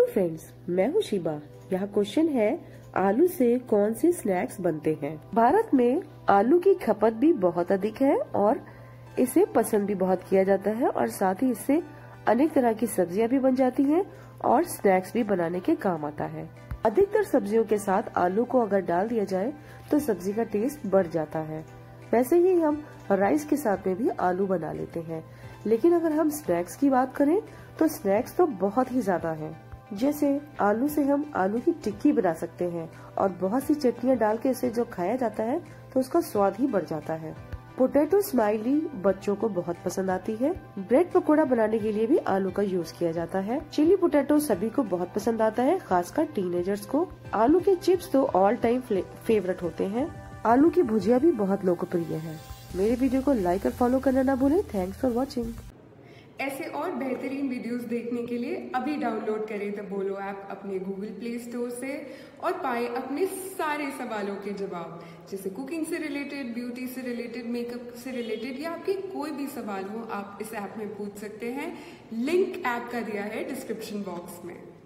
Friends, मैं हूँ Shiba. यहाँ क्वेश्चन है, आलू से कौन से स्नैक्स बनते हैं। भारत में आलू की खपत भी बहुत अधिक है और इसे पसंद भी बहुत किया जाता है और साथ ही इससे अनेक तरह की सब्जियां भी बन जाती हैं और स्नैक्स भी बनाने के काम आता है। अधिकतर सब्जियों के साथ आलू को अगर डाल दिया जाए तो सब्जी का टेस्ट बढ़ जाता है। वैसे ही हम राइस के साथ में भी आलू बना लेते हैं, लेकिन अगर हम स्नैक्स की बात करें तो स्नैक्स तो बहुत ही ज्यादा हैं। जैसे आलू से हम आलू की टिक्की बना सकते हैं और बहुत सी चटनियाँ डाल के इसे जो खाया जाता है तो उसका स्वाद ही बढ़ जाता है। पोटैटो स्माइली बच्चों को बहुत पसंद आती है। ब्रेड पकोड़ा बनाने के लिए भी आलू का यूज किया जाता है। चिली पोटैटो सभी को बहुत पसंद आता है, खासकर टीनेजर्स को। आलू के चिप्स तो ऑल टाइम फेवरेट होते हैं। आलू की भुजिया भी बहुत लोकप्रिय है। मेरे वीडियो को लाइक और फॉलो करना ना भूलें। Thanks for watching. ऐसे और बेहतरीन वीडियोस देखने के लिए अभी डाउनलोड करें द बोलो ऐप अपने गूगल प्ले स्टोर से और पाए अपने सारे सवालों के जवाब, जैसे कुकिंग से रिलेटेड, ब्यूटी से रिलेटेड, मेकअप से रिलेटेड या आपके कोई भी सवाल हो आप इस ऐप में पूछ सकते हैं। लिंक ऐप का दिया है डिस्क्रिप्शन बॉक्स में।